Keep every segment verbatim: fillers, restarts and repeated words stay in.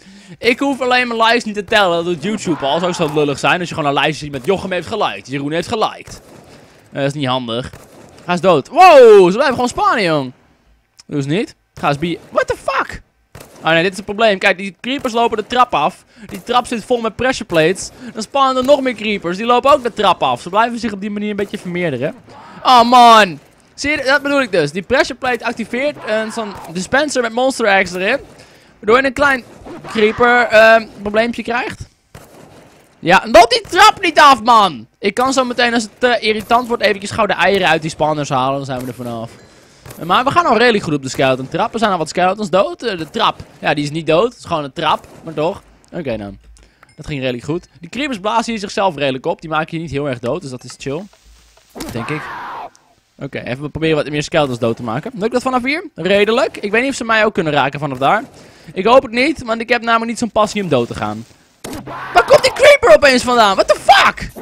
Ik hoef alleen mijn likes niet te tellen. Dat doet YouTube al. Zou zo lullig zijn als je gewoon een lijstje ziet met Jochem heeft geliked. Jeroen heeft geliked. Uh, dat is niet handig. Ga eens dood. Wow, ze blijven gewoon spannen, jong. Doe eens niet. Ga eens be... What the fuck? Oh nee, dit is het probleem. Kijk, die creepers lopen de trap af. Die trap zit vol met pressure plates. Dan spannen er nog meer creepers. Die lopen ook de trap af. Ze blijven zich op die manier een beetje vermeerderen. Oh man. Zie je, dat bedoel ik dus. Die pressure plate activeert uh, zo'n dispenser met monster eggs erin. Waardoor je een klein creeper uh, probleempje krijgt. Ja, loopt die trap niet af, man! Ik kan zo meteen, als het uh, irritant wordt, eventjes gauw de eieren uit die spanners halen. Dan zijn we er vanaf. Uh, maar we gaan al redelijk goed op de skeleton trap. Er zijn al wat skeletons dood. Uh, de trap, ja, die is niet dood. Het is gewoon een trap, maar toch. Oké okay, dan. Dat ging redelijk goed. Die creepers blazen hier zichzelf redelijk op. Die maken je niet heel erg dood, dus dat is chill. Denk ik. Oké, okay, even proberen wat meer skeletons dood te maken. Lukt dat vanaf hier? Redelijk. Ik weet niet of ze mij ook kunnen raken vanaf daar. Ik hoop het niet, want ik heb namelijk niet zo'n passie om dood te gaan. Waar komt die creeper opeens vandaan? What the fuck?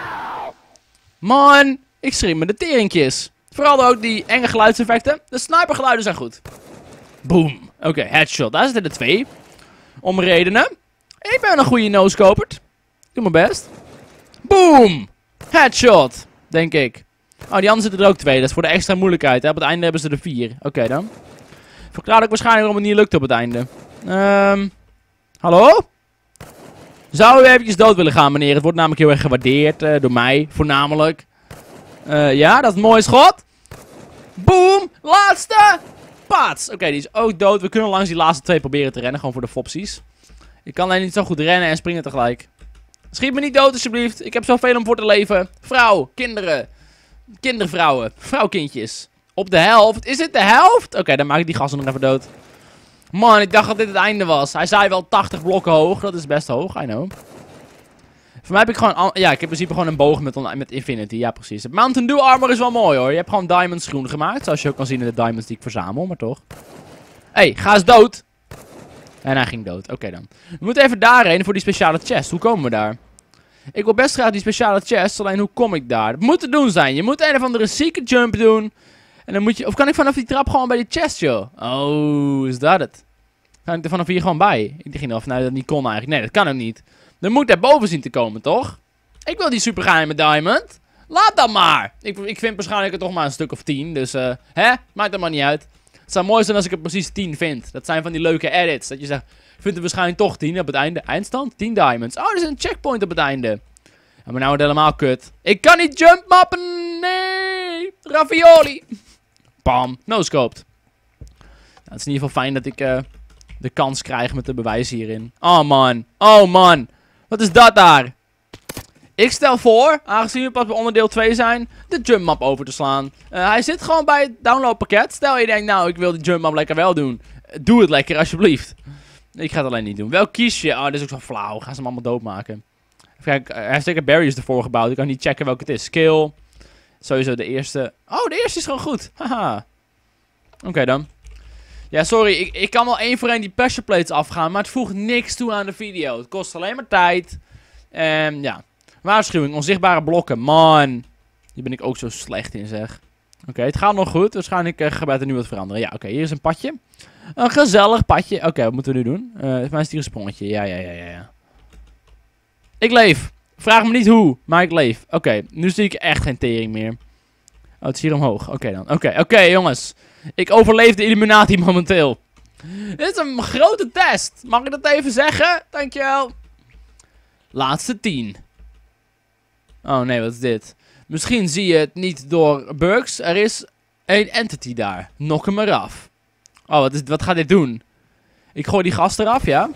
Man, ik schrik me de teringjes. Vooral ook die enge geluidseffecten. De snipergeluiden zijn goed. Boom. Oké, okay, headshot. Daar zitten er twee. Om redenen. Ik ben een goede no-scoperd. Doe mijn best. Boom. Headshot. Denk ik. Oh, die anderen zitten er ook twee. Dat is voor de extra moeilijkheid. Hè? Op het einde hebben ze er vier. Oké okay, dan. Verklaar dat ik waarschijnlijk waarom het niet lukt op het einde. Um, hallo? Zou u eventjes dood willen gaan, meneer? Het wordt namelijk heel erg gewaardeerd. Uh, door mij, voornamelijk. Uh, ja, dat is een mooi schot. Boom! Laatste! Pats! Oké, okay, die is ook dood. We kunnen langs die laatste twee proberen te rennen. Gewoon voor de fopsies. Ik kan alleen niet zo goed rennen en springen tegelijk. Schiet me niet dood, alsjeblieft. Ik heb zoveel om voor te leven. Vrouw, kinderen. Kindervrouwen. Vrouwkindjes. Op de helft. Is dit de helft? Oké, okay, dan maak ik die gasten nog even dood. Man, ik dacht dat dit het einde was. Hij zei wel tachtig blokken hoog. Dat is best hoog, I know. Voor mij heb ik gewoon... Ja, ik heb in principe gewoon een boog met, met Infinity. Ja, precies. Het Mountain Dew armor is wel mooi, hoor. Je hebt gewoon diamonds groen gemaakt. Zoals je ook kan zien in de diamonds die ik verzamel. Maar toch. Hé, hey, ga eens dood. En hij ging dood. Oké okay, dan. We moeten even daarheen voor die speciale chest. Hoe komen we daar? Ik wil best graag die speciale chest. Alleen hoe kom ik daar? Dat moet te doen zijn. Je moet een of andere secret jump doen. En dan moet je... Of kan ik vanaf die trap gewoon bij die chest, joh? Oh, is dat het? Kan ik er vanaf hier gewoon bij? Ik ging er vanuit dat het niet kon eigenlijk. Nee, dat kan ook niet. Dan moet er boven zien te komen, toch? Ik wil die super geheime diamond. Laat dat maar. Ik, ik vind waarschijnlijk er toch maar een stuk of tien. Dus, eh, uh, hè? Maakt er maar niet uit. Het zou mooi zijn als ik er precies tien vind. Dat zijn van die leuke edits. Dat je zegt, ik vind er waarschijnlijk toch tien op het einde. Eindstand? tien diamonds. Oh, er is een checkpoint op het einde. Ja, maar nou wordt het helemaal kut. Ik kan niet jump mappen. Nee. Ravioli. Bam. No-scoped. Nou, het is in ieder geval fijn dat ik uh, de kans krijg met de bewijzen hierin. Oh man. Oh man. Wat is dat daar? Ik stel voor, aangezien we pas bij onderdeel twee zijn, de jump map over te slaan. Uh, hij zit gewoon bij het downloadpakket. Stel je denkt, nou, ik wil die jump map lekker wel doen. Doe het lekker, alsjeblieft. Ik ga het alleen niet doen. Wel kies je? Oh, dit is ook zo flauw. Ga ze hem allemaal doodmaken. Kijk, hij heeft zeker barriers ervoor gebouwd. Ik kan niet checken welke het is. Skill. Sowieso de eerste. Oh, de eerste is gewoon goed. Haha. Oké okay, dan. Ja, sorry. Ik, ik kan wel één voor één die pressure plates afgaan. Maar het voegt niks toe aan de video. Het kost alleen maar tijd. En ja. Waarschuwing. Onzichtbare blokken. Man. Hier ben ik ook zo slecht in, zeg. Oké, okay, het gaat nog goed. Waarschijnlijk uh, gaat er nu wat veranderen. Ja, oké. Okay, hier is een padje. Een gezellig padje. Oké, okay, wat moeten we nu doen? Uh, Volgens mij is hier een sprongetje. Ja, ja, ja, ja, ja. Ik leef. Vraag me niet hoe, maar ik leef. Oké, okay, nu zie ik echt geen tering meer. Oh, het is hier omhoog. Oké okay, dan. Oké, okay, oké okay, jongens. Ik overleef de Illuminati momenteel. Dit is een grote test. Mag ik dat even zeggen? Dankjewel. Laatste tien. Oh nee, wat is dit? Misschien zie je het niet door bugs. Er is een entity daar. Nok hem eraf. Oh, wat, is, wat gaat dit doen? Ik gooi die gast eraf, ja?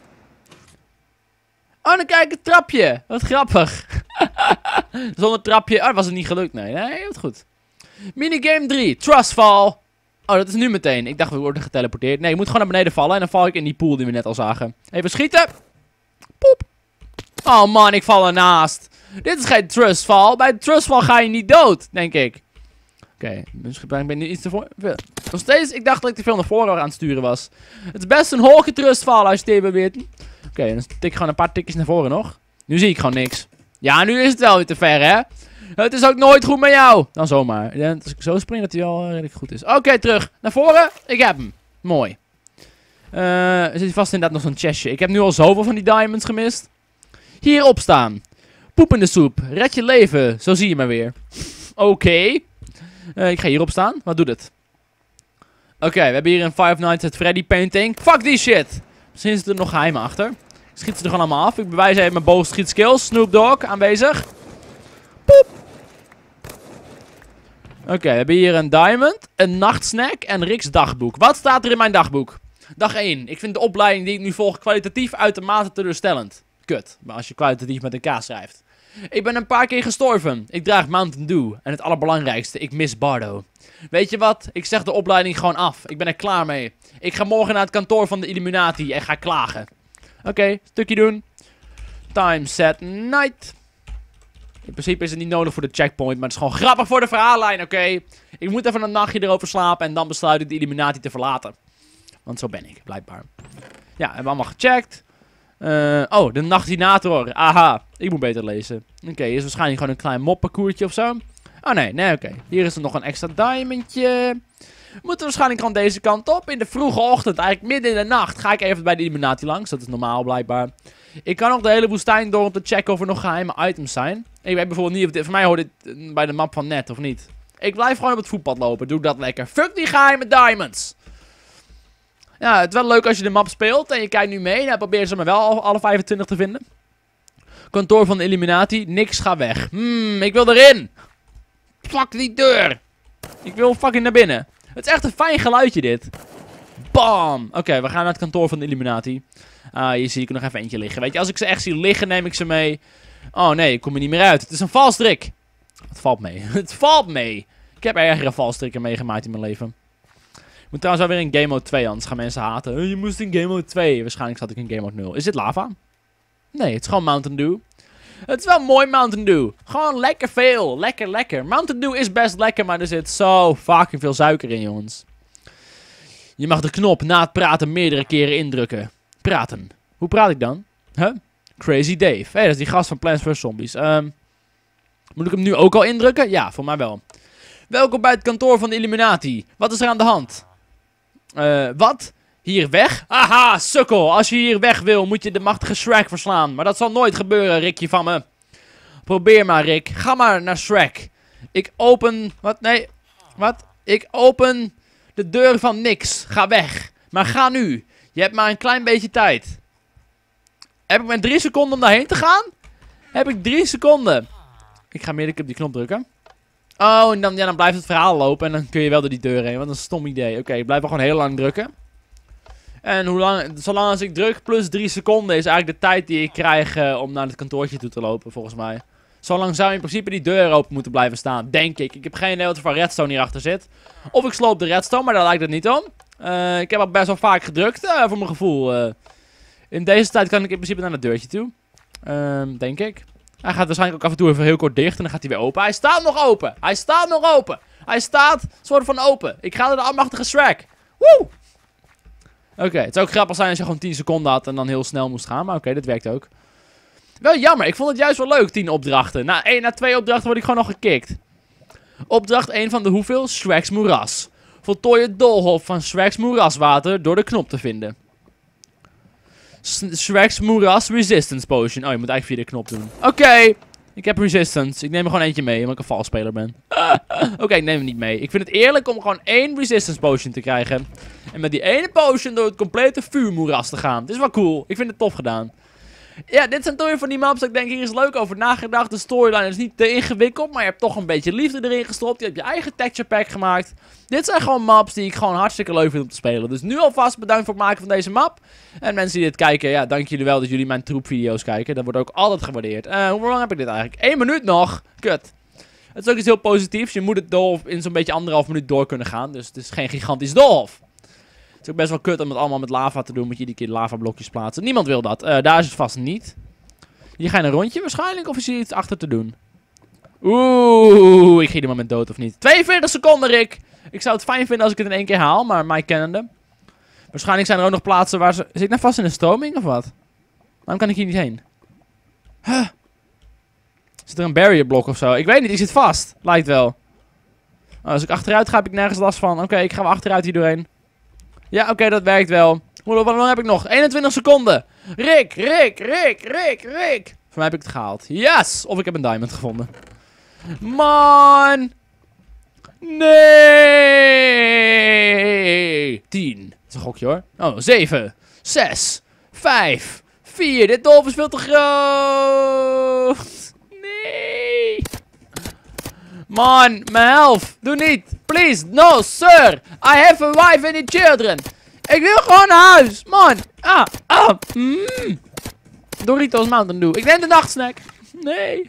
Oh, dan kijk het trapje. Wat grappig. Zonder trapje. Oh, was het niet gelukt. Nee, nee, heel goed. Minigame drie. Trustfall. Oh, dat is nu meteen. Ik dacht, we worden geteleporteerd. Nee, je moet gewoon naar beneden vallen. En dan val ik in die pool die we net al zagen. Even schieten. Poep. Oh man, ik val ernaast. Dit is geen trustfall. Bij trustfall ga je niet dood, denk ik. Oké, okay, misschien ben ik nu iets te voor. Nog steeds, ik dacht dat ik te veel naar voren aan het sturen was. Het is best een hoge trustfall als je het even weet. Oké, okay, dan tik ik gewoon een paar tikjes naar voren nog. Nu zie ik gewoon niks. Ja, nu is het wel weer te ver, hè? Het is ook nooit goed met jou. Dan zomaar. Als ik zo spring, dat hij wel uh, redelijk goed is. Oké, okay, terug. Naar voren. Ik heb hem. Mooi. Uh, er zit vast inderdaad nog zo'n chestje. Ik heb nu al zoveel van die diamonds gemist. Hierop staan. Poep in de soep. Red je leven. Zo zie je me weer. Oké. Okay. Uh, ik ga hierop staan. Wat doet het? Oké, okay, we hebben hier een Five Nights at Freddy painting. Fuck die shit. Misschien zitten er nog geheimen achter. Ik schiet ze er gewoon allemaal af. Ik bewijs even mijn boogschietskills. Snoop Dogg aanwezig. Poep. Oké, okay, we hebben hier een diamond, een nachtsnack en Rick's dagboek. Wat staat er in mijn dagboek? Dag één. Ik vind de opleiding die ik nu volg kwalitatief uitermate teleurstellend. Kut, maar als je kwalitatief met een K schrijft. Ik ben een paar keer gestorven. Ik draag Mountain Dew. En het allerbelangrijkste, ik mis Bardo. Weet je wat? Ik zeg de opleiding gewoon af. Ik ben er klaar mee. Ik ga morgen naar het kantoor van de Illuminati en ga klagen. Oké, okay, stukje doen. Time set night. In principe is het niet nodig voor de checkpoint, maar het is gewoon grappig voor de verhaallijn, oké? Okay? Ik moet even een nachtje erover slapen en dan besluit ik de Illuminati te verlaten. Want zo ben ik, blijkbaar. Ja, hebben we allemaal gecheckt. Uh, oh, de nachtinator. Aha, ik moet beter lezen. Oké, okay, hier is waarschijnlijk gewoon een klein mopparcoursje of zo. Oh nee, nee, oké. Okay. Hier is er nog een extra diamondje. We moeten waarschijnlijk gewoon deze kant op. In de vroege ochtend, eigenlijk midden in de nacht, ga ik even bij de Illuminati langs. Dat is normaal, blijkbaar. Ik kan nog de hele woestijn door om te checken of er nog geheime items zijn. Ik weet bijvoorbeeld niet of dit... Voor mij hoort dit bij de map van net, of niet? Ik blijf gewoon op het voetpad lopen. Doe dat lekker. Fuck die geheime diamonds. Ja, het is wel leuk als je de map speelt en je kijkt nu mee. Dan probeer ze maar wel alle vijfentwintig te vinden. Kantoor van de Illuminati. Niks, ga weg. Hmm, ik wil erin. Fuck die deur. Ik wil fucking naar binnen. Het is echt een fijn geluidje dit. Bam. Oké, okay, we gaan naar het kantoor van de Illuminati. Ah, hier zie ik er nog even eentje liggen. Weet je, als ik ze echt zie liggen, neem ik ze mee. Oh nee, ik kom er niet meer uit. Het is een valstrik. Het valt mee. Het valt mee. Ik heb ergere valstrikken meegemaakt in mijn leven. Ik moet trouwens wel weer in Game Mode twee, anders gaan mensen haten. Oh, je moest in Game Mode twee. Waarschijnlijk zat ik in Game Mode nul. Is dit lava? Nee, het is gewoon Mountain Dew. Het is wel mooi Mountain Dew. Gewoon lekker veel. Lekker, lekker. Mountain Dew is best lekker, maar er zit zo fucking veel suiker in, jongens. Je mag de knop na het praten meerdere keren indrukken. Praten. Hoe praat ik dan? Huh? Crazy Dave. Hé, hey, dat is die gast van Plants versus. Zombies. Um, moet ik hem nu ook al indrukken? Ja, voor mij wel. Welkom bij het kantoor van de Illuminati. Wat is er aan de hand? Uh, wat? Hier weg? Haha, sukkel. Als je hier weg wil, moet je de machtige Shrek verslaan. Maar dat zal nooit gebeuren, Rickje van me. Probeer maar, Rick. Ga maar naar Shrek. Ik open... Wat? Nee. Wat? Ik open de deur van niks. Ga weg. Maar ga nu. Je hebt maar een klein beetje tijd. Heb ik maar drie seconden om daarheen te gaan? Heb ik drie seconden. Ik ga midden op die knop drukken. Oh, en dan, ja, dan blijft het verhaal lopen. En dan kun je wel door die deur heen. Wat een stom idee. Oké, okay, ik blijf wel gewoon heel lang drukken. En hoe lang, zolang als ik druk plus drie seconden is eigenlijk de tijd die ik krijg uh, om naar het kantoortje toe te lopen, volgens mij. Zolang zou in principe die deur open moeten blijven staan, denk ik. Ik heb geen idee wat er voor redstone hierachter zit. Of ik sloop de redstone, maar daar lijkt het niet om. Uh, ik heb al best wel vaak gedrukt, uh, voor mijn gevoel. Uh, in deze tijd kan ik in principe naar het deurtje toe. Uh, denk ik. Hij gaat waarschijnlijk ook af en toe even heel kort dicht en dan gaat hij weer open. Hij staat nog open! Hij staat nog open! Hij staat soort van open. Ik ga naar de almachtige Shrek. Woe! Oké, okay, het zou ook grappig zijn als je gewoon tien seconden had en dan heel snel moest gaan. Maar oké, okay, dat werkt ook. Wel jammer, ik vond het juist wel leuk, tien opdrachten. Na, één, na twee opdrachten word ik gewoon nog gekikt. Opdracht één van de hoeveel? Shreks moeras. Voltooi het doolhof van Shreks moeraswater door de knop te vinden. Shreks moeras resistance potion. Oh, je moet eigenlijk via de knop doen. Oké, okay, ik heb resistance. Ik neem er gewoon eentje mee, omdat ik een valspeler ben. Oké, okay, ik neem hem niet mee. Ik vind het eerlijk om gewoon één resistance potion te krijgen. En met die ene potion door het complete vuurmoeras te gaan. Het is wel cool. Ik vind het tof gedaan. Ja, dit zijn toch weer van die maps dat ik denk, hier is leuk over nagedacht. De storyline is niet te ingewikkeld, maar je hebt toch een beetje liefde erin gestopt. Je hebt je eigen texture pack gemaakt. Dit zijn gewoon maps die ik gewoon hartstikke leuk vind om te spelen. Dus nu alvast bedankt voor het maken van deze map. En mensen die dit kijken, ja, dank jullie wel dat jullie mijn troepvideo's kijken. Dat wordt ook altijd gewaardeerd. Uh, hoe lang heb ik dit eigenlijk? Eén minuut nog. Kut. Het is ook iets heel positiefs. Je moet het doolhof in zo'n beetje anderhalf minuut door kunnen gaan. Dus het is geen gigantisch doolhof. Het is ook best wel kut om het allemaal met lava te doen. Moet je iedere keer lavablokjes plaatsen. Niemand wil dat. Uh, daar is het vast niet. Hier ga je een rondje waarschijnlijk. Of is hier iets achter te doen? Oeh, ik ging er maar met dood of niet. tweeënveertig seconden, Rick. Ik zou het fijn vinden als ik het in één keer haal. Maar mij kennende. Waarschijnlijk zijn er ook nog plaatsen waar ze... Zit ik nou vast in een stroming of wat? Waarom kan ik hier niet heen? Huh? Zit er een barrier blok of zo? Ik weet niet, die zit vast. Lijkt wel. Oh, als ik achteruit ga, heb ik nergens last van. Oké, okay, ik ga wel achteruit hier doorheen. Ja, oké, okay, dat werkt wel. Hoe lang heb ik nog? eenentwintig seconden. Rick, Rick, Rick, Rick, Rick. Voor mij heb ik het gehaald. Yes! Of ik heb een diamond gevonden. Man! Nee! tien. Dat is een gokje hoor. Oh, zeven. zes. vijf. vier. Dit dolf is veel te groot. Nee! Man, mijn helft. Doe niet. Please, no, sir. I have a wife and children. Ik wil gewoon naar huis. Man. Ah, ah. Mm. Doritos Mountain Dew. Ik neem de nachtsnack. Nee.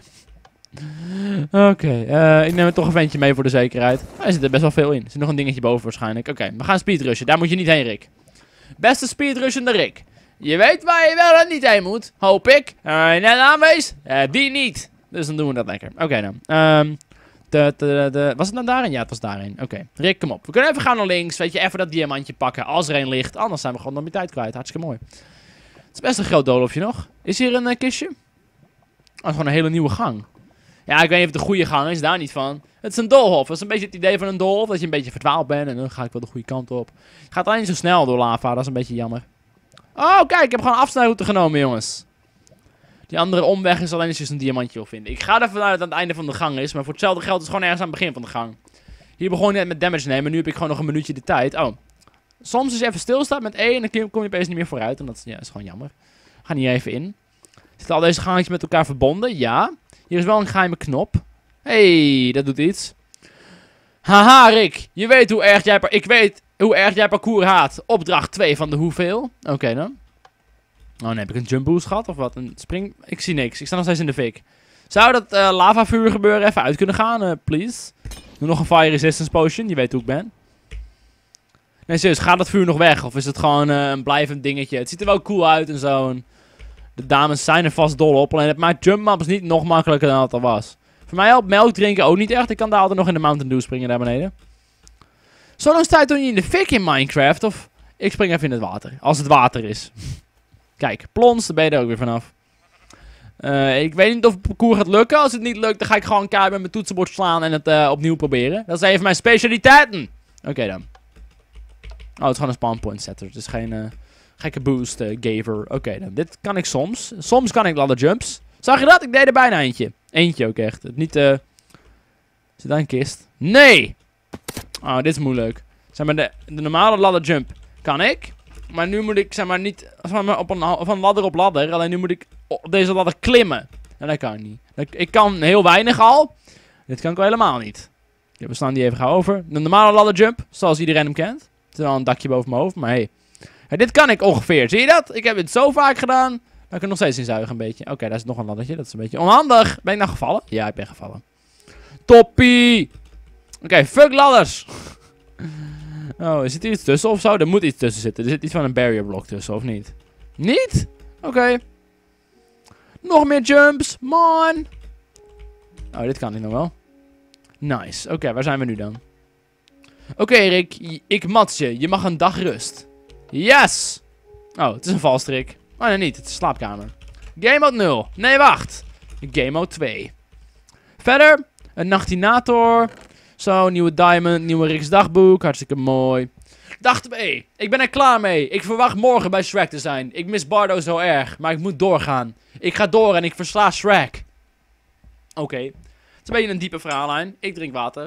Oké, okay, uh, ik neem er toch een ventje mee voor de zekerheid. Er zit er best wel veel in. Er zit nog een dingetje boven waarschijnlijk. Oké, okay, we gaan speedrushen. Daar moet je niet heen, Rick. Beste speedrushende Rick. Je weet waar je wel en niet heen moet. Hoop ik. Uh, net aanwees. Uh, die niet. Dus dan doen we dat lekker. Oké okay, dan. Um, de, de, de, was het nou daarin? Ja, het was daarin. Oké. Okay. Rick, kom op. We kunnen even gaan naar links. Weet je, even dat diamantje pakken. Als er een ligt. Anders zijn we gewoon nog meer tijd kwijt. Hartstikke mooi. Het is best een groot doolhofje nog. Is hier een uh, kistje? Oh, het is gewoon een hele nieuwe gang. Ja, ik weet niet of het een goede gang is. Daar niet van. Het is een doolhof. Dat is een beetje het idee van een doolhof. Dat je een beetje verdwaald bent. En dan ga ik wel de goede kant op. Het gaat alleen niet zo snel door lava. Dat is een beetje jammer. Oh, kijk. Ik heb gewoon een afsnijroute genomen, jongens. Die andere omweg is alleen als je een diamantje wil vinden. Ik ga ervan uit dat het aan het einde van de gang is. Maar voor hetzelfde geld is het gewoon ergens aan het begin van de gang. Hier begon ik net met damage nemen. Nu heb ik gewoon nog een minuutje de tijd. Oh. Soms als je even stilstaat met E. En dan kom je opeens niet meer vooruit. En dat is, ja, is gewoon jammer. Ga niet even in. Zitten al deze gangetjes met elkaar verbonden? Ja. Hier is wel een geheime knop. Hey, dat doet iets. Haha, Rick. Je weet hoe erg jij... Ik weet hoe erg jij parcours haat. Opdracht twee van de hoeveel? Oké okay, dan. Oh, dan heb ik een jump boost gehad of wat? Een spring... Ik zie niks. Ik sta nog steeds in de fik. Zou dat uh, lavavuur gebeuren even uit kunnen gaan? Uh, please. Doe nog een fire resistance potion. Je weet hoe ik ben. Nee, serieus. Gaat dat vuur nog weg? Of is het gewoon uh, een blijvend dingetje? Het ziet er wel cool uit en zo. En de dames zijn er vast dol op. Alleen het maakt jump maps niet nog makkelijker dan het al was. Voor mij helpt melk drinken ook niet echt. Ik kan daar altijd nog in de Mountain Dew springen daar beneden. Zo lang sta je toen niet in de fik in Minecraft? Of ik spring even in het water. Als het water is. Kijk, plons, daar ben je er ook weer vanaf. Uh, ik weet niet of het parcours gaat lukken. Als het niet lukt, dan ga ik gewoon keihard met mijn toetsenbord slaan en het uh, opnieuw proberen. Dat is een van mijn specialiteiten. Oké okay, dan. Oh, het is gewoon een spawn point setter. Het is geen uh, gekke boost uh, gaver. Oké okay, dan. Dit kan ik soms. Soms kan ik ladder jumps. Zag je dat? Ik deed er bijna eentje. Eentje ook echt. Het niet, uh... Zit daar een kist? Nee! Oh, dit is moeilijk. Zeg maar, de, de normale ladder jump kan ik. Maar nu moet ik, zeg maar, niet zeg maar, op een, van ladder op ladder. Alleen nu moet ik op deze ladder klimmen. En dat kan niet. Ik, ik kan heel weinig al. Dit kan ik wel helemaal niet. Ja, we slaan die even gauw over. De normale ladder jump, zoals iedereen hem kent. Het is wel een dakje boven mijn hoofd, maar hey. Ja, dit kan ik ongeveer. Zie je dat? Ik heb het zo vaak gedaan. Dat ik er nog steeds in zuigen een beetje. Oké, okay, daar is nog een laddertje. Dat is een beetje onhandig. Ben ik nou gevallen? Ja, ik ben gevallen. Toppie! Oké, okay, fuck ladders. Oh, zit er iets tussen of zo? Er moet iets tussen zitten. Er zit iets van een barrier block tussen, of niet? Niet? Oké. Okay. Nog meer jumps. Man. Oh, dit kan niet nog wel. Nice. Oké, okay, waar zijn we nu dan? Oké, okay, Rick. Ik mat je. Je mag een dag rust. Yes! Oh, het is een valstrik. Oh, nee, niet. Het is een slaapkamer. Game mode nul. Nee, wacht. Game mode twee. Verder. Een nachtinator. Zo, nieuwe diamond. Nieuwe Rick's dagboek. Hartstikke mooi. Dag twee. Ik ben er klaar mee. Ik verwacht morgen bij Shrek te zijn. Ik mis Bardo zo erg. Maar ik moet doorgaan. Ik ga door en ik versla Shrek. Oké. Okay. Het is een beetje een diepe verhaallijn. Ik drink water.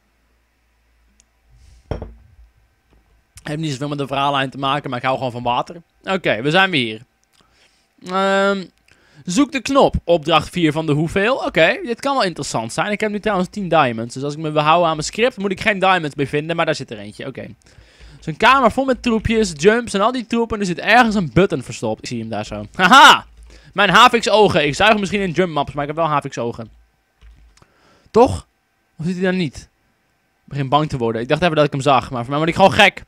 Heeft niet zoveel met de verhaallijn te maken, maar ik hou gewoon van water. Oké, okay, we zijn weer hier. Um, zoek de knop. Opdracht vier van de hoeveel. Oké, okay, dit kan wel interessant zijn. Ik heb nu trouwens tien diamonds. Dus als ik me wil houden aan mijn script, moet ik geen diamonds meer vinden. Maar daar zit er eentje. Oké. Okay. Dus een kamer vol met troepjes, jumps en al die troepen. Er zit ergens een button verstopt. Ik zie hem daar zo. Haha! Mijn H V X ogen. Ik zuig misschien in jump maps, maar ik heb wel H V X ogen. Toch? Of zit hij daar niet? Ik begin bang te worden. Ik dacht even dat ik hem zag, maar voor mij word ik gewoon gek.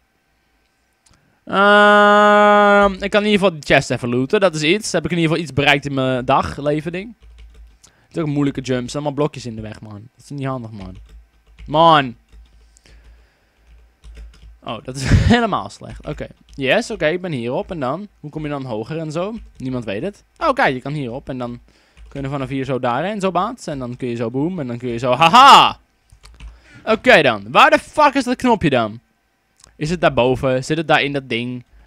Uh, ik kan in ieder geval die chest even looten. Dat is iets. Dan heb ik in ieder geval iets bereikt in mijn dagleven ding. Het is ook een moeilijke jumps. Allemaal blokjes in de weg, man. Dat is niet handig, man. Man. Oh, dat is helemaal slecht. Oké. Okay. Yes, oké. Okay, ik ben hierop. En dan? Hoe kom je dan hoger en zo? Niemand weet het. Oh, kijk. Je kan hierop. En dan kun je vanaf hier zo daarheen. Zo baat. En dan kun je zo boom. En dan kun je zo... Haha! Oké okay, dan. Waar de fuck is dat knopje dan? Is het daarboven? Zit het daar in dat ding?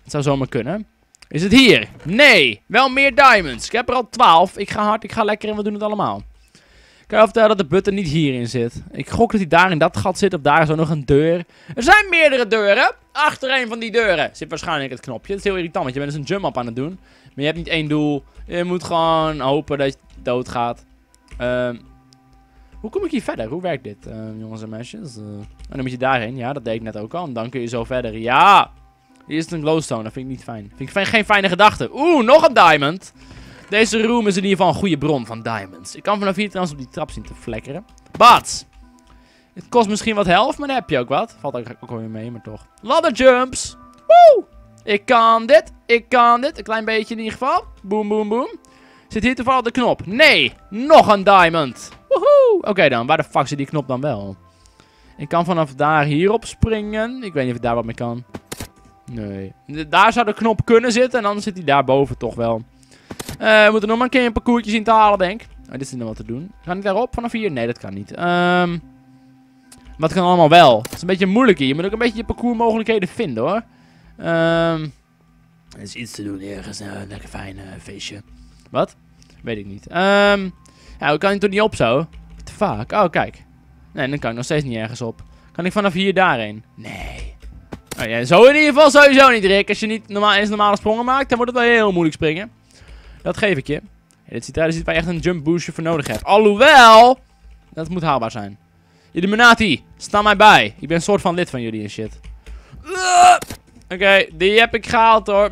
Het zou zomaar kunnen. Is het hier? Nee. Wel meer diamonds. Ik heb er al twaalf. Ik ga hard, ik ga lekker en we doen het allemaal. Ik kan je vertellen dat de button niet hierin zit. Ik gok dat hij daar in dat gat zit. Of daar is ook nog een deur. Er zijn meerdere deuren. Achter een van die deuren zit waarschijnlijk het knopje. Dat is heel irritant, want je bent dus een jump-up aan het doen. Maar je hebt niet één doel. Je moet gewoon hopen dat je doodgaat. Um, hoe kom ik hier verder? Hoe werkt dit, uh, jongens en meisjes? Uh, en dan moet je daarheen. Ja, dat deed ik net ook al. En dan kun je zo verder. Ja! Hier is het een glowstone. Dat vind ik niet fijn. Vind ik geen fijne gedachte. Oeh, nog een diamond. Deze room is in ieder geval een goede bron van diamonds. Ik kan vanaf hier trouwens op die trap zien te flekkeren. Bats! Het kost misschien wat helft, maar dan heb je ook wat. Valt ook, ook weer mee, maar toch. Ladder jumps! Woe! Ik kan dit. Ik kan dit. Een klein beetje in ieder geval. Boom, boom, boom. Zit hier toevallig de knop? Nee! Nog een diamond! Woehoe! Oké okay dan, waar de fuck zit die knop dan wel? Ik kan vanaf daar hierop springen. Ik weet niet of ik daar wat mee kan. Nee. Daar zou de knop kunnen zitten en dan zit hij daarboven toch wel. Uh, we moeten nog maar een keer een parcoursje zien te halen, denk ik. Oh, dit is nog wat te doen. Kan ik daarop vanaf hier? Nee, dat kan niet. Um, wat kan allemaal wel? Het is een beetje moeilijk hier. Je moet ook een beetje je parcoursmogelijkheden vinden, hoor. Um, er is iets te doen ergens. Uh, een lekker fijn uh, feestje. Wat? Weet ik niet. Um, ja, hoe kan ik toch niet op zo? What the fuck? Oh, kijk. Nee, dan kan ik nog steeds niet ergens op. Kan ik vanaf hier daarheen? Nee. Oh, ja, zo in ieder geval sowieso niet, Rick. Als je niet normaal, eens normale sprongen maakt, dan wordt het wel heel moeilijk springen. Dat geef ik je. Ja, dit ziet eruit als waar je echt een jump boostje voor nodig hebt. Alhoewel, dat moet haalbaar zijn. Illuminati, sta mij bij. Ik ben een soort van lid van jullie en shit. Uh, Oké, okay, die heb ik gehaald hoor.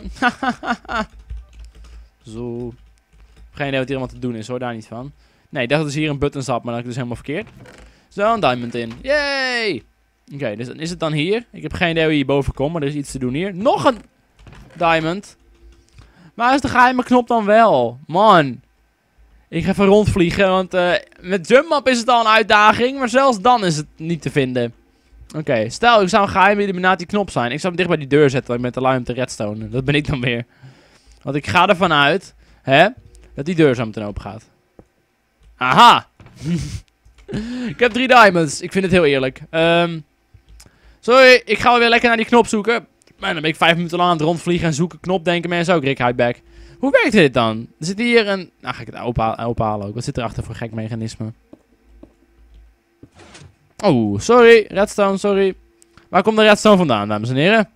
Zo. Geen idee wat hier allemaal te doen is hoor, daar niet van. Nee, ik dacht dat is hier een button zat, maar dat is dus helemaal verkeerd. Zo, een diamond in. Yay! Oké, okay, dus is het dan hier? Ik heb geen idee hoe je hierboven komt, maar er is iets te doen hier. Nog een diamond. Waar is de geheime knop dan wel? Man. Ik ga even rondvliegen, want uh, met jump-up is het al een uitdaging, maar zelfs dan is het niet te vinden. Oké, okay, stel ik zou een geheime illuminati knop zijn. Ik zou hem dicht bij die deur zetten met de lui om te redstone. Dat ben ik dan weer. Want ik ga ervan uit, hè, dat die deur zo meteen open gaat. Aha! Ik heb drie diamonds. Ik vind het heel eerlijk. Um, sorry, ik ga weer lekker naar die knop zoeken. Maar dan ben ik vijf minuten lang aan het rondvliegen en zoeken knop, denken mensen ook, Rick Hightback. Hoe werkt dit dan? Er zit hier een... Nou, ga ik het ophalen ook. Wat zit erachter voor gek mechanisme? Oh, sorry. Redstone, sorry. Waar komt de redstone vandaan, dames en heren?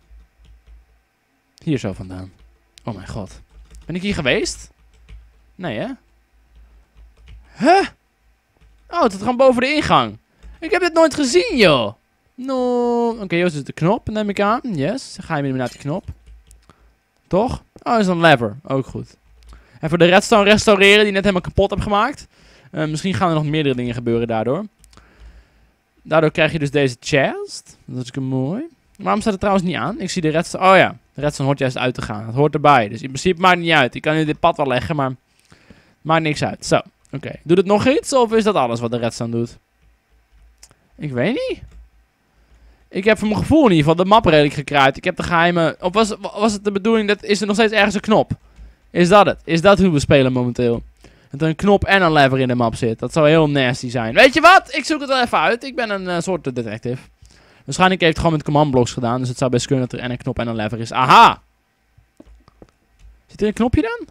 Hier zo vandaan. Oh mijn god. Ben ik hier geweest? Nee, hè? Huh? Oh, het zit gewoon boven de ingang. Ik heb dit nooit gezien, joh. No. Oké, okay, Joost is de knop, neem ik aan. Yes. Dan ga je inderdaad die knop. Toch? Oh, dat is een lever. Ook goed. En voor de redstone restaureren die ik net helemaal kapot heb gemaakt. Uh, misschien gaan er nog meerdere dingen gebeuren daardoor. Daardoor krijg je dus deze chest. Dat is mooi. Waarom staat het trouwens niet aan? Ik zie de redstone... Oh ja, de redstone hoort juist uit te gaan. Het hoort erbij. Dus in principe maakt het niet uit. Ik kan nu dit pad wel leggen, maar... Maakt niks uit. Zo. Oké. Okay. Doet het nog iets? Of is dat alles wat de redstone doet? Ik weet niet. Ik heb voor mijn gevoel in ieder geval de map redelijk gekruid. Ik heb de geheime... Of was, was het de bedoeling dat... Is er nog steeds ergens een knop? Is dat het? Is dat hoe we spelen momenteel? Dat er een knop en een lever in de map zit. Dat zou heel nasty zijn. Weet je wat? Ik zoek het wel even uit. Ik ben een uh, soort detective. Waarschijnlijk heeft het gewoon met command blocks gedaan. Dus het zou best kunnen dat er en een knop en een lever is. Aha! Zit er een knopje dan?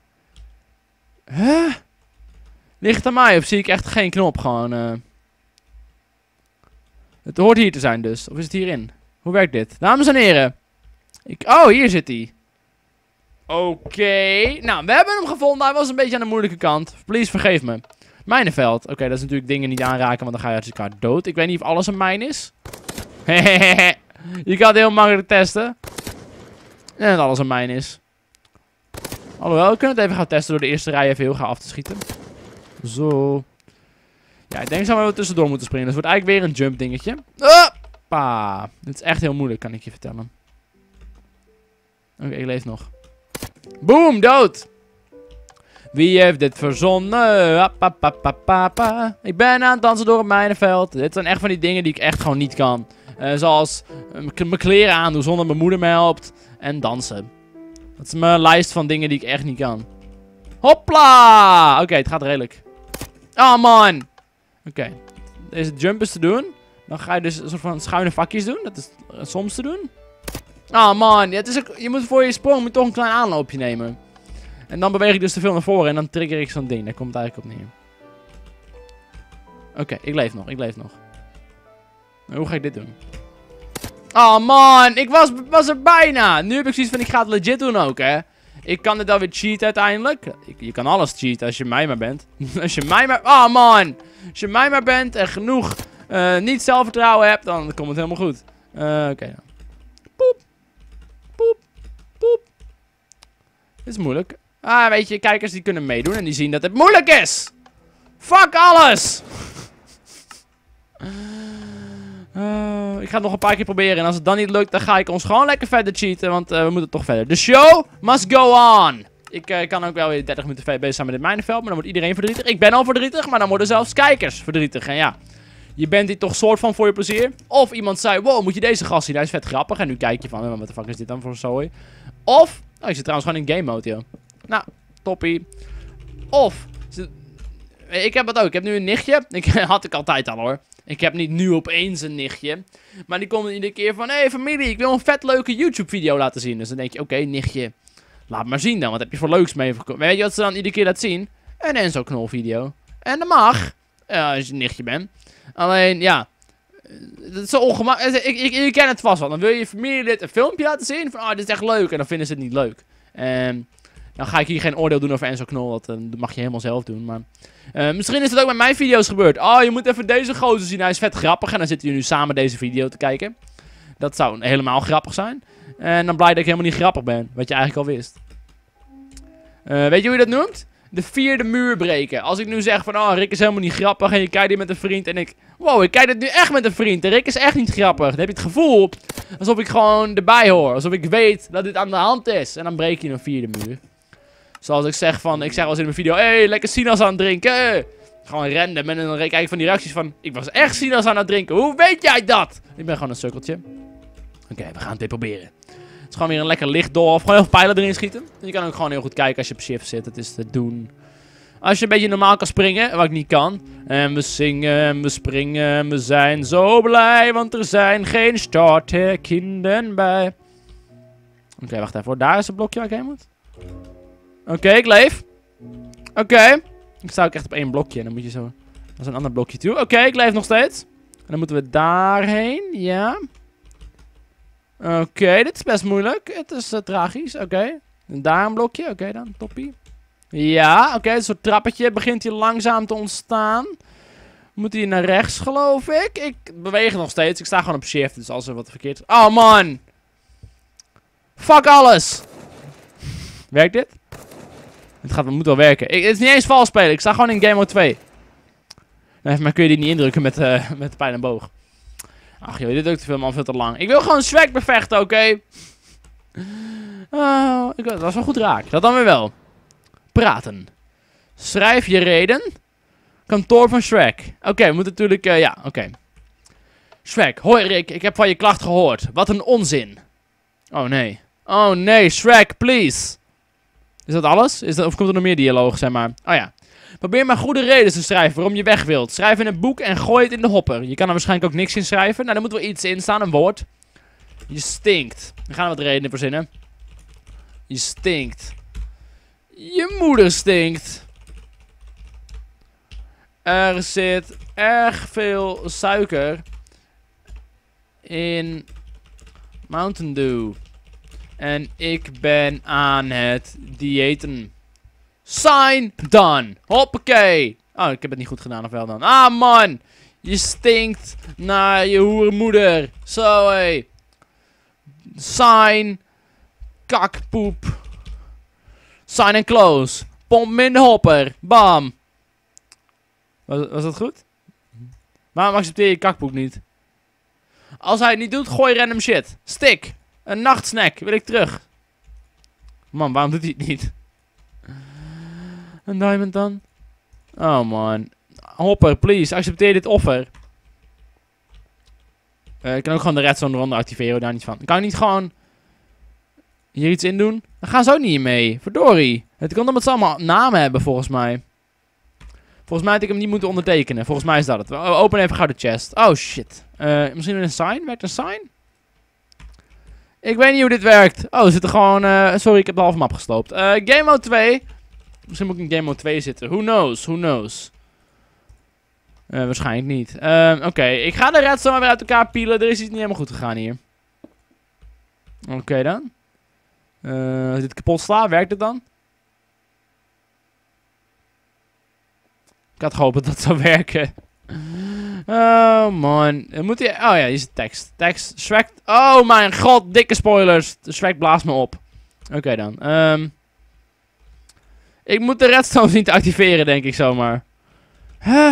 Huh? Ligt het aan mij of zie ik echt geen knop? Gewoon... Uh... Het hoort hier te zijn dus. Of is het hierin? Hoe werkt dit? Dames en heren. Ik... Oh, hier zit hij. Oké. Okay. Nou, we hebben hem gevonden. Hij was een beetje aan de moeilijke kant. Please, vergeef me. Mijnenveld. Oké, okay, dat is natuurlijk dingen niet aanraken, want dan ga je uit elkaar dood. Ik weet niet of alles een mijn is. Hehehe. Je kan het heel makkelijk testen. En dat alles een mijn is. Alhoewel, we kunnen het even gaan testen door de eerste rij even heel gaan af te schieten. Zo. Ja, ik denk zo we tussendoor moeten springen. Dus het wordt eigenlijk weer een jump dingetje. Hoppa. Dit is echt heel moeilijk, kan ik je vertellen. Oké, okay, ik leef nog. Boom, dood. Wie heeft dit verzonnen? Ik ben aan het dansen door het mijnenveld. Dit zijn echt van die dingen die ik echt gewoon niet kan. Uh, zoals uh, mijn kleren aandoen zonder mijn moeder me helpt. En dansen. Dat is mijn lijst van dingen die ik echt niet kan. Hopla! Oké, okay, het gaat redelijk. Oh man! Oké. Okay. Deze jump is te doen. Dan ga je dus een soort van schuine vakjes doen. Dat is uh, soms te doen. Ah, man. Ja, het is ook, je moet voor je sprong moet toch een klein aanloopje nemen. En dan beweeg ik dus te veel naar voren en dan trigger ik zo'n ding. Daar komt het eigenlijk op neer. Oké, okay, ik leef nog. Ik leef nog. Hoe ga ik dit doen? Oh man, ik was, was er bijna. Nu heb ik zoiets van, ik ga het legit doen ook, hè. Ik kan dit alweer cheaten uiteindelijk. Ik, je kan alles cheaten als je mij maar bent. Als je mij maar... Oh man. Als je mij maar bent en genoeg uh, niet zelfvertrouwen hebt, dan komt het helemaal goed. Uh, Oké okay, dan. Poep. Poep. Poep. Dit is moeilijk. Ah, weet je, kijkers die kunnen meedoen en die zien dat het moeilijk is. Fuck alles. Uh, ik ga het nog een paar keer proberen. En als het dan niet lukt, dan ga ik ons gewoon lekker verder cheaten. Want uh, we moeten toch verder. The show must go on. Ik uh, kan ook wel weer dertig minuten bezig zijn met dit mijnenveld. Maar dan wordt iedereen verdrietig. Ik ben al verdrietig, maar dan worden zelfs kijkers verdrietig. En ja, je bent hier toch soort van voor je plezier. Of iemand zei, wow, moet je deze gast zien? Hij is vet grappig. En nu kijk je van, wat de fuck is dit dan voor zooi? Of, oh, ik zit trouwens gewoon in game mode, joh. Nou, toppie. Of, ik heb het ook. Ik heb nu een nichtje. Ik had ik altijd al, hoor. Ik heb niet nu opeens een nichtje. Maar die komt iedere keer van... Hé hey, familie, ik wil een vet leuke YouTube video laten zien. Dus dan denk je, oké, okay, nichtje. Laat maar zien dan. Wat heb je voor leuks mee? Weet je wat ze dan iedere keer laat zien? Een Enzo Knol video. En dat mag. Uh, als je een nichtje bent. Alleen, ja. Dat is zo ongemakkelijk. Ik, ik, ik ken het vast wel. Dan wil je je familielid een filmpje laten zien. Van, oh, dit is echt leuk. En dan vinden ze het niet leuk. En... Dan ga ik hier geen oordeel doen over Enzo Knol. Dat, uh, dat mag je helemaal zelf doen. Maar uh, misschien is het ook met mijn video's gebeurd. Oh, je moet even deze gozer zien. Hij is vet grappig. En dan zitten jullie nu samen deze video te kijken. Dat zou helemaal grappig zijn. En dan blij dat ik helemaal niet grappig ben. Wat je eigenlijk al wist. Uh, weet je hoe je dat noemt? De vierde muur breken. Als ik nu zeg van... Oh, Rick is helemaal niet grappig. En je kijkt hier met een vriend. En ik... Wow, ik kijk dit nu echt met een vriend. En Rick is echt niet grappig. Dan heb je het gevoel... Alsof ik gewoon erbij hoor. Alsof ik weet dat dit aan de hand is. En dan breek je een vierde muur. Zoals ik zeg van, ik zeg wel eens in mijn video, hé, hey, lekker sinaas aan het drinken. Gewoon random. En dan kijk ik van die reacties van, ik was echt sinaas aan het drinken. Hoe weet jij dat? Ik ben gewoon een sukkeltje. Oké, okay, we gaan het weer proberen. Het is gewoon weer een lekker lichtdoor. Of gewoon heel veel pijlen erin schieten. En je kan ook gewoon heel goed kijken als je op shift zit. Het is te doen. Als je een beetje normaal kan springen, wat ik niet kan. En we zingen en we springen en we zijn zo blij. Want er zijn geen starterkinderen bij. Oké, okay, wacht even. Daar is het blokje waar ik heen moet. Oké, okay, ik leef. Oké. Okay. Ik sta ook echt op één blokje. En dan moet je zo... Dat is een ander blokje toe. Oké, okay, ik leef nog steeds. En dan moeten we daarheen. Ja. Oké, okay, dit is best moeilijk. Het is uh, tragisch. Oké. Okay. En daar een blokje. Oké okay, dan. Toppie. Ja, oké. Okay, een soort trappetje begint hier langzaam te ontstaan. Moet hier naar rechts, geloof ik. Ik beweeg nog steeds. Ik sta gewoon op shift. Dus als er wat verkeerd is... Oh, man. Fuck alles. Werkt dit? Het gaat, het moet wel werken. Ik, het is niet eens vals spelen. Ik sta gewoon in game mode twee. Nee, maar kun je die niet indrukken met, uh, met de pijl en boog. Ach joh, dit is ook te veel, man. Veel te lang. Ik wil gewoon Shrek bevechten, oké? Okay? Oh, ik, dat was wel goed raak. Dat dan weer wel. Praten. Schrijf je reden. Kantoor van Shrek. Oké, okay, we moeten natuurlijk... Uh, ja, oké. Okay. Shrek, hoi Rick. Ik heb van je klacht gehoord. Wat een onzin. Oh nee. Oh nee, Shrek, please. Is dat alles? Is dat, of komt er nog meer dialoog, zeg maar? Oh ja. Probeer maar goede redenen te schrijven waarom je weg wilt. Schrijf in een boek en gooi het in de hopper. Je kan er waarschijnlijk ook niks in schrijven. Nou, er moet wel iets in staan, een woord. Je stinkt. We gaan er wat redenen verzinnen. Je stinkt. Je moeder stinkt. Er zit erg veel suiker in Mountain Dew. En ik ben aan het diëten. Sign done. Hoppakee. Oh, ik heb het niet goed gedaan of wel dan. Ah, man. Je stinkt naar je hoerenmoeder. Zo, hé. Hey. Sign. Kakpoep. Sign and close. Pomp me in de hopper. Bam. Was, was dat goed? Waarom accepteer je kakpoep niet? Als hij het niet doet, gooi random shit. Stick. Een nachtsnack. Wil ik terug. Man, waarom doet hij het niet? Een diamond dan? Oh man. Hopper, please. Accepteer dit offer. Uh, ik kan ook gewoon de redstone ronde activeren. Daar niet van. Kan ik niet gewoon... Hier iets in doen? Dan gaan ze ook niet in mee. Verdorie. Het komt omdat ze allemaal namen hebben, volgens mij. Volgens mij had ik hem niet moeten ondertekenen. Volgens mij is dat het. We openen even gauw de chest. Oh shit. Uh, misschien een sign? Werkt een sign? Ik weet niet hoe dit werkt. Oh, er zitten gewoon... Uh, sorry, ik heb de halve map gesloopt. Uh, Game Mode twee. Misschien moet ik in Game Mode twee zitten. Who knows? Who knows? Uh, waarschijnlijk niet. Uh, Oké, okay. Ik ga de redstone maar weer uit elkaar pielen. Er is iets niet helemaal goed gegaan hier. Oké okay, dan. Uh, als dit kapot sla, werkt het dan? Ik had gehoopt dat dat zou werken. Oh man. Moet hij... Oh ja, hier is de tekst. Tekst. Shrek... Oh mijn god, dikke spoilers. Shrek blaast me op. Oké okay, dan. Um... Ik moet de redstone zien te activeren, denk ik zomaar. Huh?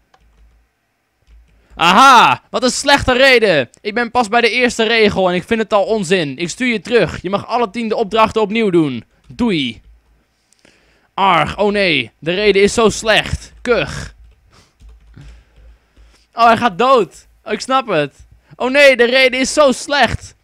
Aha, wat een slechte reden. Ik ben pas bij de eerste regel en ik vind het al onzin. Ik stuur je terug. Je mag alle tien de opdrachten opnieuw doen. Doei. Arg, oh nee. De reden is zo slecht. Kuch. Oh, hij gaat dood. Oh, ik snap het. Oh nee, de reden is zo slecht.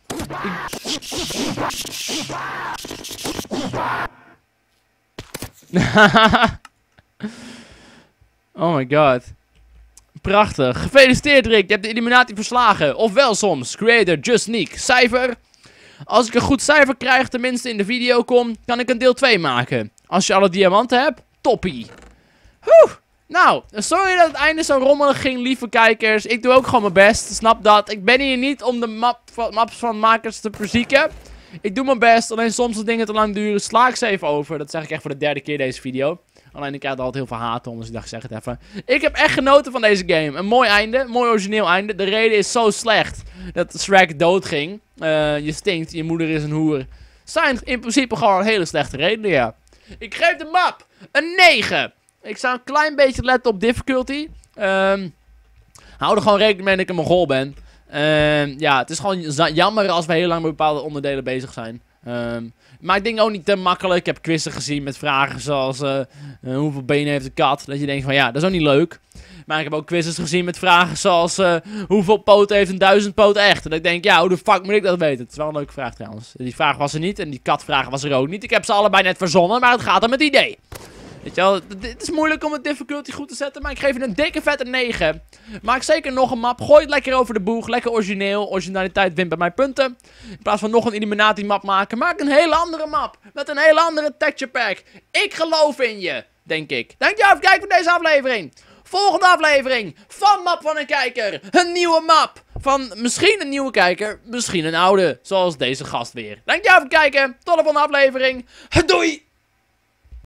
Oh my god. Prachtig. Gefeliciteerd Rick, je hebt de Illuminati verslagen. Ofwel soms. Creator Just Nick. Cijfer. Als ik een goed cijfer krijg, tenminste in de video kom, kan ik een deel twee maken. Als je alle diamanten hebt, toppie. Oeh. Nou, sorry dat het einde zo rommelig ging, lieve kijkers. Ik doe ook gewoon mijn best, snap dat. Ik ben hier niet om de map van, maps van makers te verzieken. Ik doe mijn best, alleen soms als dingen te lang duren, sla ik ze even over. Dat zeg ik echt voor de derde keer deze video. Alleen ik krijg er altijd heel veel haat om, dus ik dacht, zeg het even. Ik heb echt genoten van deze game. Een mooi einde, een mooi origineel einde. De reden is zo slecht dat Shrek doodging. Uh, je stinkt, je moeder is een hoer. Zijn in principe gewoon hele slechte redenen, ja. Ik geef de map een negen. Ik zou een klein beetje letten op difficulty. Um, hou er gewoon rekening mee dat ik een Mongool ben. Um, ja, het is gewoon jammer als we heel lang met bepaalde onderdelen bezig zijn. Um, maar ik denk ook niet te makkelijk. Ik heb quizzen gezien met vragen zoals... Uh, uh, hoeveel benen heeft een kat? Dat je denkt van ja, dat is ook niet leuk. Maar ik heb ook quizzes gezien met vragen zoals... Uh, hoeveel poten heeft een duizend poot echt? En ik denk, ja, hoe de fuck moet ik dat weten? Het is wel een leuke vraag trouwens. Die vraag was er niet en die katvraag was er ook niet. Ik heb ze allebei net verzonnen, maar het gaat om het idee. Weet je wel, het is moeilijk om het difficulty goed te zetten, maar ik geef het een dikke vette negen. Maak zeker nog een map, gooi het lekker over de boeg, lekker origineel. Originaliteit wint bij mij punten. In plaats van nog een Illuminati map maken, maak een hele andere map. Met een hele andere texture pack. Ik geloof in je, denk ik. Dankjewel voor het kijken voor deze aflevering. Volgende aflevering van Map van een Kijker. Een nieuwe map van misschien een nieuwe kijker, misschien een oude. Zoals deze gast weer. Dankjewel voor het kijken, tot de volgende aflevering. Doei!